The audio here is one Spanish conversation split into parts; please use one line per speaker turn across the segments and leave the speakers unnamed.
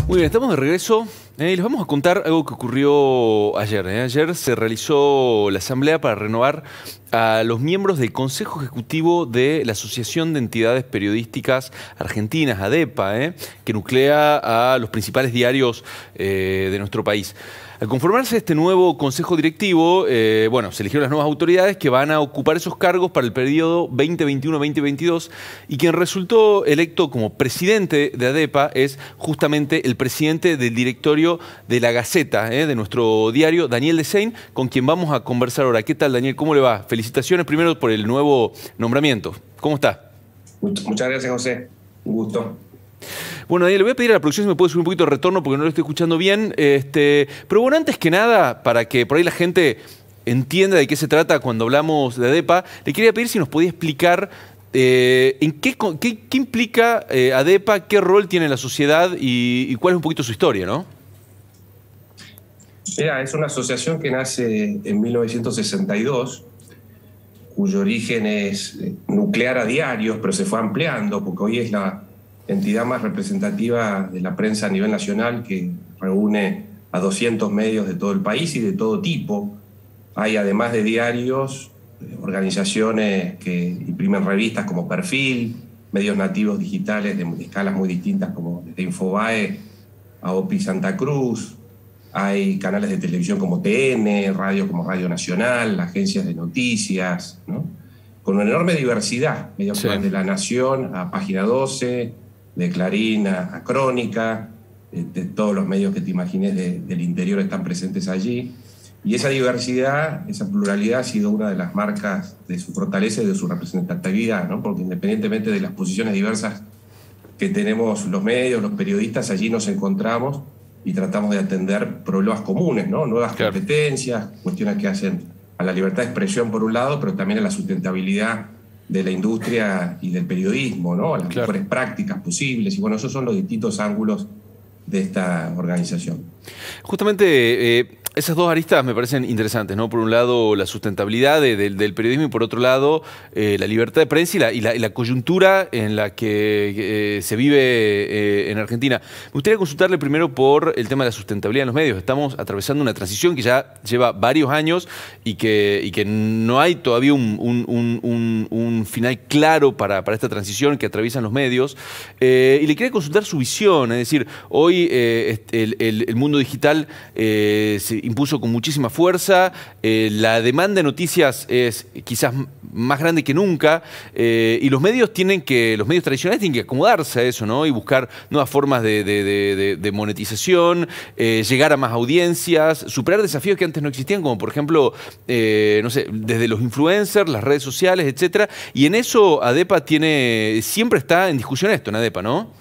Muy bien, estamos de regreso y les vamos a contar algo que ocurrió ayer. Ayer se realizó la asamblea para renovar a los miembros del Consejo Ejecutivo de la Asociación de Entidades Periodísticas Argentinas, ADEPA, que nuclea a los principales diarios de nuestro país. Al conformarse este nuevo consejo directivo, bueno, se eligieron las nuevas autoridades que van a ocupar esos cargos para el periodo 2021-2022 y quien resultó electo como presidente de ADEPA es justamente el presidente del directorio de La Gaceta, de nuestro diario, Daniel Desein, con quien vamos a conversar ahora. ¿Qué tal, Daniel? ¿Cómo le va? Felicitaciones primero por el nuevo nombramiento. ¿Cómo está?
Muchas gracias, José. Un gusto.
Bueno, Daniel, le voy a pedir a la producción si me puede subir un poquito de retorno porque no lo estoy escuchando bien. Pero bueno, antes que nada, para que por ahí la gente entienda de qué se trata cuando hablamos de ADEPA, le quería pedir si nos podía explicar en qué implica ADEPA, qué rol tiene en la sociedad y cuál es un poquito su historia, ¿no?
Mira, es una asociación que nace en 1962, cuyo origen es nuclear a diarios, pero se fue ampliando porque hoy es la entidad más representativa de la prensa a nivel nacional, que reúne a 200 medios de todo el país y de todo tipo. Hay, además de diarios, organizaciones que imprimen revistas como Perfil, medios nativos digitales de escalas muy distintas como desde Infobae a OPI Santa Cruz. Hay canales de televisión como TN, radio como Radio Nacional, agencias de noticias, ¿no? Con una enorme diversidad, medios sí, de La Nación a Página 12, de Clarín a Crónica, de todos los medios que te imagines del interior están presentes allí. Y esa diversidad, esa pluralidad ha sido una de las marcas de su fortaleza y de su representatividad, ¿no? Porque independientemente de las posiciones diversas que tenemos los medios, los periodistas, allí nos encontramos y tratamos de atender problemas comunes, ¿no? Nuevas competencias, cuestiones que hacen a la libertad de expresión por un lado, pero también a la sustentabilidad de la industria y del periodismo, ¿no? A las mejores prácticas posibles. Y bueno, esos son los distintos ángulos de esta organización.
Justamente esas dos aristas me parecen interesantes, ¿no? Por un lado, la sustentabilidad del periodismo y por otro lado, la libertad de prensa y la coyuntura en la que se vive en Argentina. Me gustaría consultarle primero por el tema de la sustentabilidad en los medios. Estamos atravesando una transición que ya lleva varios años y que no hay todavía un final claro para esta transición que atraviesan los medios. Y le quería consultar su visión, es decir, hoy el mundo digital se impuso con muchísima fuerza, la demanda de noticias es quizás más grande que nunca y los medios tradicionales tienen que acomodarse a eso, ¿no? Y buscar nuevas formas de monetización, llegar a más audiencias, superar desafíos que antes no existían, como por ejemplo, no sé, desde los influencers, las redes sociales, etcétera. Y en eso ADEPA siempre está en discusión esto, en ADEPA, ¿no?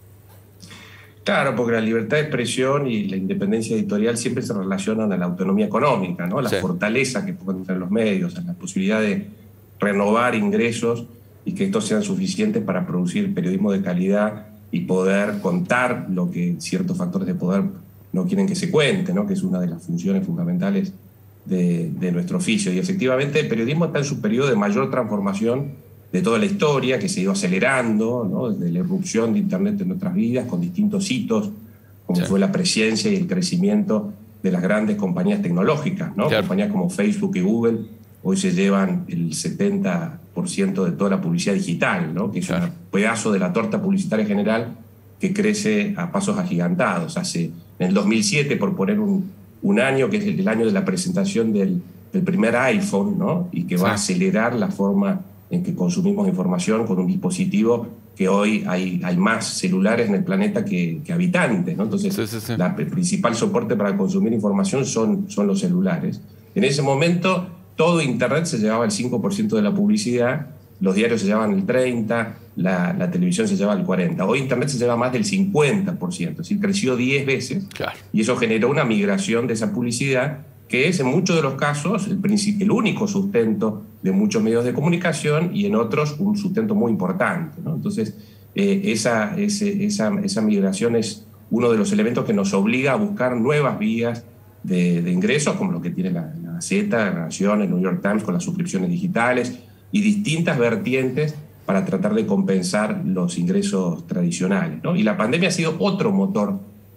Claro, porque la libertad de expresión y la independencia editorial siempre se relacionan a la autonomía económica, ¿no? A la fortaleza que pueden tener los medios, a la posibilidad de renovar ingresos y que estos sean suficientes para producir periodismo de calidad y poder contar lo que ciertos factores de poder no quieren que se cuente, ¿no? Que es una de las funciones fundamentales de nuestro oficio. Y efectivamente el periodismo está en su periodo de mayor transformación de toda la historia, que se ha ido acelerando, ¿no? Desde la irrupción de Internet en nuestras vidas, con distintos hitos, como fue la presencia y el crecimiento de las grandes compañías tecnológicas, ¿no? Compañías como Facebook y Google hoy se llevan el 70% de toda la publicidad digital, ¿no? Que es un pedazo de la torta publicitaria general que crece a pasos agigantados. En el 2007, por poner un año, que es el año de la presentación del primer iPhone, ¿no? Y que va a acelerar la forma en que consumimos información con un dispositivo que hoy hay más celulares en el planeta que habitantes, ¿no? Entonces, el principal soporte para consumir información son los celulares. En ese momento, todo Internet se llevaba el 5% de la publicidad, los diarios se llevaban el 30%, la televisión se llevaba el 40%. Hoy Internet se lleva más del 50%, es decir, creció 10 veces, y eso generó una migración de esa publicidad que es en muchos de los casos el único sustento de muchos medios de comunicación y en otros un sustento muy importante, ¿no? Entonces, esa migración es uno de los elementos que nos obliga a buscar nuevas vías de ingresos, como lo que tiene la Gaceta, La Nación, el New York Times con las suscripciones digitales y distintas vertientes para tratar de compensar los ingresos tradicionales, ¿no? Y la pandemia ha sido otro motor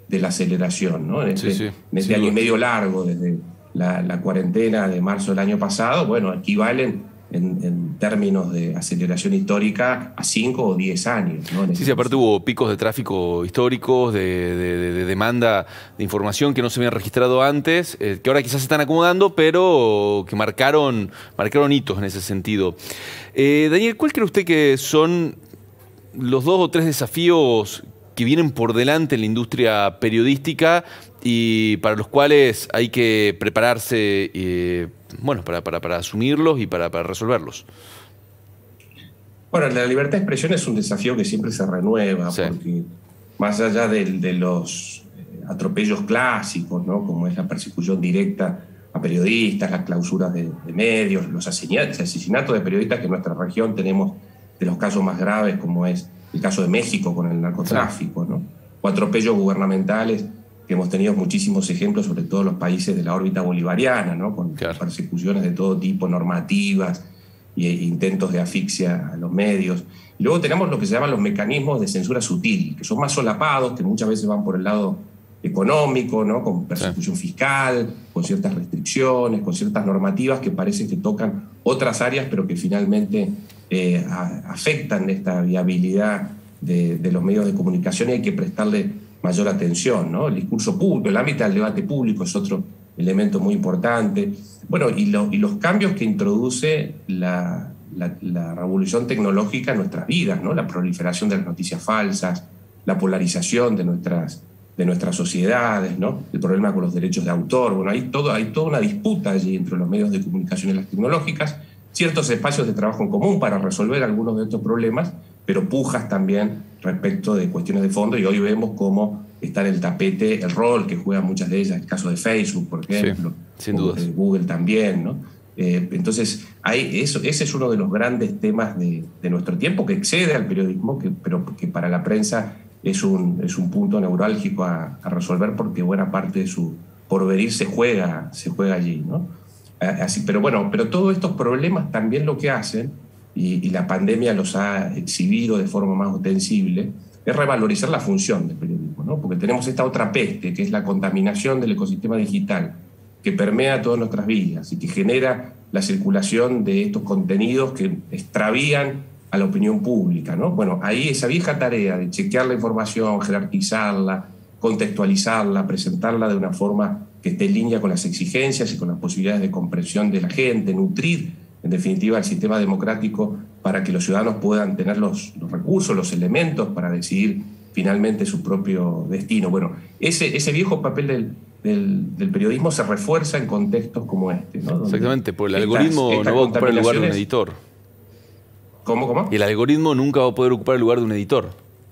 de la aceleración, ¿no? En este año y medio largo, desde la cuarentena de marzo del año pasado, bueno, equivalen en términos de aceleración histórica a 5 o 10 años, ¿no?
Sí, aparte hubo picos de tráfico históricos, de demanda de información que no se habían registrado antes, que ahora quizás se están acomodando, pero que marcaron hitos en ese sentido. Daniel, ¿cuál cree usted que son los 2 o 3 desafíos que vienen por delante en la industria periodística y para los cuales hay que prepararse bueno, para asumirlos y para resolverlos?
Bueno, la libertad de expresión es un desafío que siempre se renueva, sí, porque más allá de los atropellos clásicos, ¿no? Como es la persecución directa a periodistas, las clausuras de medios, los asesinatos de periodistas que en nuestra región tenemos de los casos más graves, como es el caso de México con el narcotráfico, ¿no? O atropellos gubernamentales, que hemos tenido muchísimos ejemplos, sobre todo en los países de la órbita bolivariana, ¿no? Con persecuciones de todo tipo, normativas e intentos de asfixia a los medios. Y luego tenemos lo que se llaman los mecanismos de censura sutil, que son más solapados, que muchas veces van por el lado económico, ¿no? Con persecución fiscal, con ciertas restricciones, con ciertas normativas que parecen que tocan otras áreas, pero que finalmente afectan esta viabilidad de los medios de comunicación, y hay que prestarle mayor atención, ¿no? El discurso público, el ámbito del debate público es otro elemento muy importante. Bueno, y los cambios que introduce la revolución tecnológica en nuestras vidas, ¿no? La proliferación de las noticias falsas, la polarización de nuestras sociedades, ¿no? El problema con los derechos de autor. Bueno, hay toda una disputa allí entre los medios de comunicación y las tecnológicas, ciertos espacios de trabajo en común para resolver algunos de estos problemas, pero pujas también respecto de cuestiones de fondo, y hoy vemos cómo está en el tapete el rol que juegan muchas de ellas, el caso de Facebook, por ejemplo,
sí, sin duda.
Google también, ¿no? Entonces, ese es uno de los grandes temas de nuestro tiempo, que excede al periodismo, pero que para la prensa es un punto neurálgico a resolver, porque buena parte de su porvenir se juega allí, ¿no? Pero todos estos problemas también lo que hacen, y la pandemia los ha exhibido de forma más ostensible, es revalorizar la función del periodismo, ¿no? Porque tenemos esta otra peste, que es la contaminación del ecosistema digital, que permea todas nuestras vidas y que genera la circulación de estos contenidos que extravían a la opinión pública, ¿no? Bueno, ahí esa vieja tarea de chequear la información, jerarquizarla, contextualizarla, presentarla de una forma que esté en línea con las exigencias y con las posibilidades de comprensión de la gente, nutrir, en definitiva, el sistema democrático para que los ciudadanos puedan tener los recursos, los elementos para decidir finalmente su propio destino. Bueno, ese viejo papel del periodismo se refuerza en contextos como este, ¿no?
Exactamente, porque el algoritmo no va a ocupar el lugar de un editor.
¿Cómo?
Y el algoritmo nunca va a poder ocupar el lugar de un editor.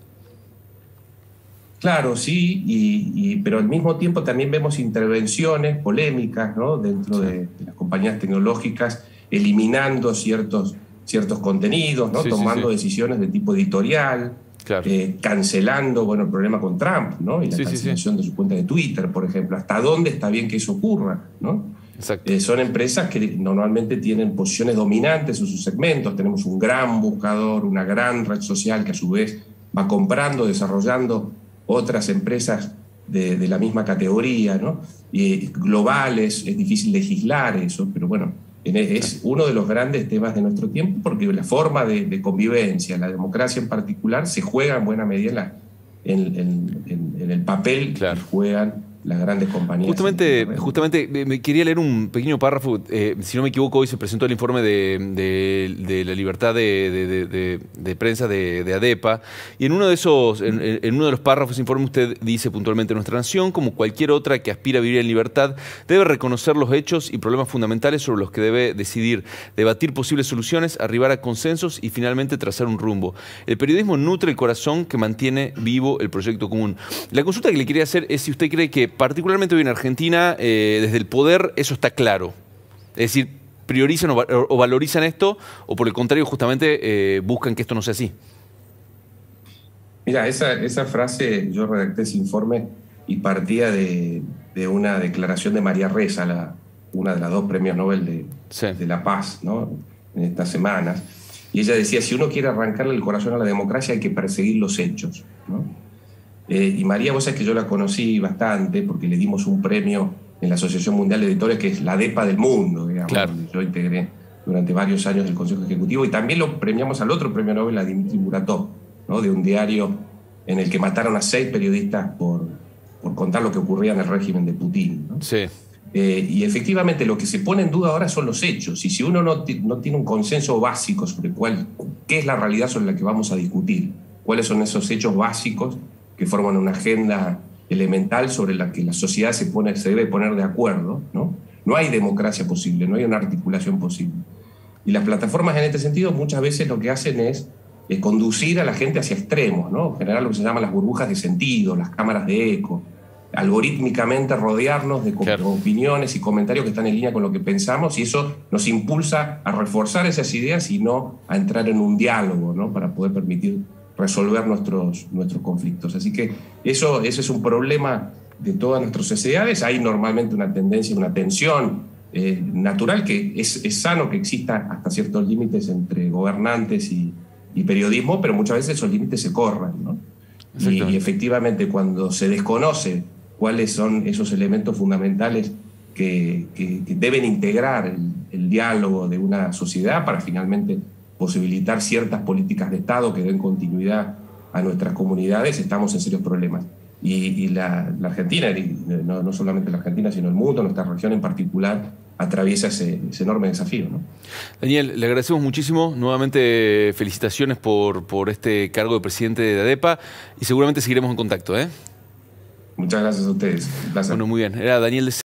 Claro, sí, pero al mismo tiempo también vemos intervenciones polémicas, ¿no? Dentro de las compañías tecnológicas, eliminando ciertos contenidos, ¿no? Tomando decisiones de tipo editorial, cancelando, bueno, el problema con Trump, ¿no? Y la cancelación de su cuenta de Twitter, por ejemplo. ¿Hasta dónde está bien que eso ocurra, ¿no? Son empresas que normalmente tienen posiciones dominantes en sus segmentos. Tenemos un gran buscador, una gran red social que a su vez va comprando, desarrollando otras empresas de la misma categoría, ¿no? Y globales, es difícil legislar eso, pero bueno, es uno de los grandes temas de nuestro tiempo, porque la forma de convivencia, la democracia en particular, se juega en buena medida en el papel que juegan las grandes compañías.
Justamente me quería leer un pequeño párrafo. Si no me equivoco, hoy se presentó el informe de la libertad de prensa de ADEPA, y en uno de los párrafos de ese informe usted dice puntualmente: nuestra nación, como cualquier otra que aspira a vivir en libertad, debe reconocer los hechos y problemas fundamentales sobre los que debe decidir, debatir posibles soluciones, arribar a consensos y finalmente trazar un rumbo. El periodismo nutre el corazón que mantiene vivo el proyecto común. La consulta que le quería hacer es si usted cree que particularmente hoy en Argentina, desde el poder, eso está claro. Es decir, priorizan o valorizan esto, o por el contrario, justamente buscan que esto no sea así.
Mira, esa frase, yo redacté ese informe y partía de una declaración de María Ressa, una de las 2 premios Nobel de la Paz, ¿no? En estas semanas. Y ella decía: si uno quiere arrancarle el corazón a la democracia, hay que perseguir los hechos, ¿no? Y María, vos sabés que yo la conocí bastante porque le dimos un premio en la Asociación Mundial de Editores, que es la ADEPA del mundo, digamos,
Claro.
donde yo integré durante varios años el Consejo Ejecutivo, y también lo premiamos al otro premio Nobel, a Dmitry Muratov, ¿no? De un diario en el que mataron a 6 periodistas por contar lo que ocurría en el régimen de Putin, ¿no?
Sí.
Y efectivamente lo que se pone en duda ahora son los hechos, y si uno no tiene un consenso básico sobre qué es la realidad sobre la que vamos a discutir, cuáles son esos hechos básicos que forman una agenda elemental sobre la que la sociedad se debe poner de acuerdo, ¿no? No hay democracia posible, no hay una articulación posible. Y las plataformas en este sentido muchas veces lo que hacen es conducir a la gente hacia extremos, ¿no? Generar lo que se llaman las burbujas de sentido, las cámaras de eco, algorítmicamente rodearnos de opiniones y comentarios que están en línea con lo que pensamos, y eso nos impulsa a reforzar esas ideas y no a entrar en un diálogo, ¿no? Para poder permitir resolver nuestros conflictos. Así que ese es un problema de todas nuestras sociedades. Hay normalmente una tendencia, una tensión natural, que es sano que exista hasta ciertos límites entre gobernantes y periodismo, pero muchas veces esos límites se corren, ¿no? Y efectivamente cuando se desconoce cuáles son esos elementos fundamentales que deben integrar el diálogo de una sociedad para finalmente posibilitar ciertas políticas de Estado que den continuidad a nuestras comunidades, estamos en serios problemas. Y la Argentina, no solamente la Argentina, sino el mundo, nuestra región en particular, atraviesa ese enorme desafío, ¿no?
Daniel, le agradecemos muchísimo. Nuevamente felicitaciones por este cargo de presidente de ADEPA, y seguramente seguiremos en contacto, ¿eh?
Muchas gracias a ustedes. Un placer.
Bueno, muy bien. Era Daniel